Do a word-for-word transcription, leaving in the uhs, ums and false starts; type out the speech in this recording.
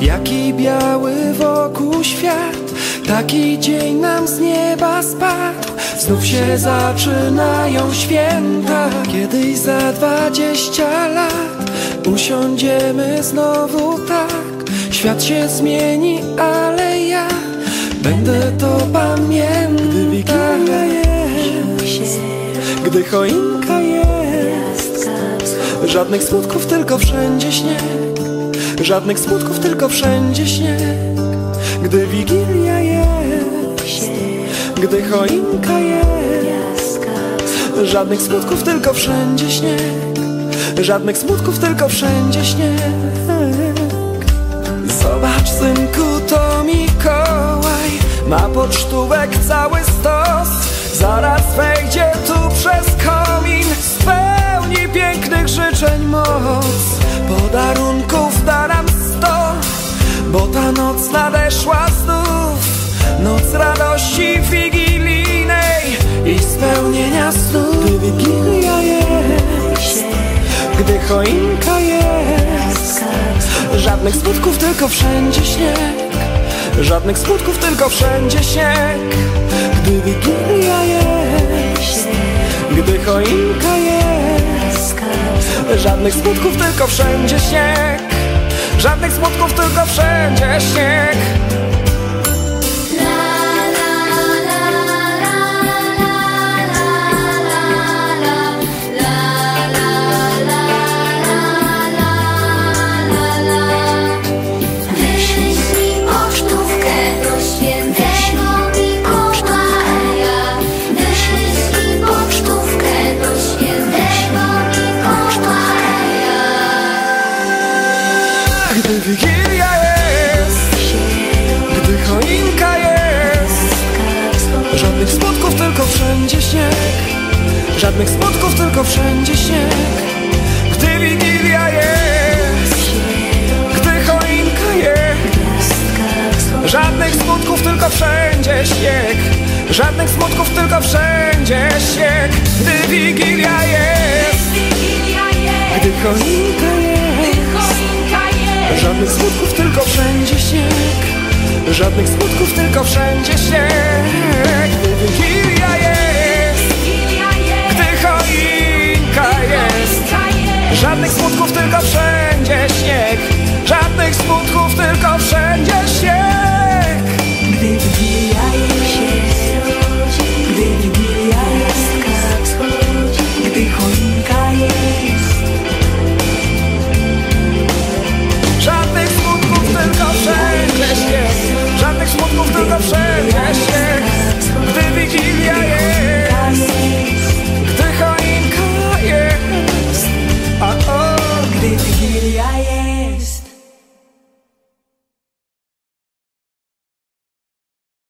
Jaki biały wokół świat, taki dzień nam z nieba spadł. Znów się zaczynają święta. Kiedyś za dwadzieścia lat usiądziemy znowu tak. Świat się zmieni, ale ja będę to pamiętać. Gdy Wigilia jest, gdy choinka jest, żadnych smutków, tylko wszędzie śnieg. Żadnych smutków, tylko wszędzie śnieg. Gdy Wigilia jest, gdy choinka jest, żadnych smutków, tylko wszędzie śnieg. Żadnych smutków, tylko wszędzie śnieg. Zobacz, synku, to Mikołaj ma pocztówek cały stos. Zaraz wejdzie tu przez komin, spełni pięknych życzeń moc. Podarunków da nam sto, bo ta noc nadeszła znów. Noc radości wigilijnej i spełnienia snów. Gdy Wigilia jest, gdy choinka jest, żadnych smutków, tylko wszędzie śnieg. Żadnych smutków, tylko wszędzie śnieg. Gdy Wigilia jest, gdy choinka jest, żadnych smutków, tylko wszędzie śnieg. Żadnych smutków, tylko wszędzie śnieg. Gdy Wigilia jest, gdy choinka jest, żadnych smutków, tylko wszędzie śnieg. Żadnych smutków, tylko wszędzie śnieg. Gdy Wigilia jest, gdy choinka jest, żadnych smutków, tylko wszędzie śnieg. Żadnych smutków, tylko wszędzie śnieg. Gdy Wigilia jest, gdy choinka jest, żadnych smutków, tylko wszędzie śnieg. Żadnych smutków, tylko wszędzie śnieg. Gdy Wigilia jest, gdy choinka jest, żadnych smutków, tylko wszędzie śnieg. Żadnych smutków, tylko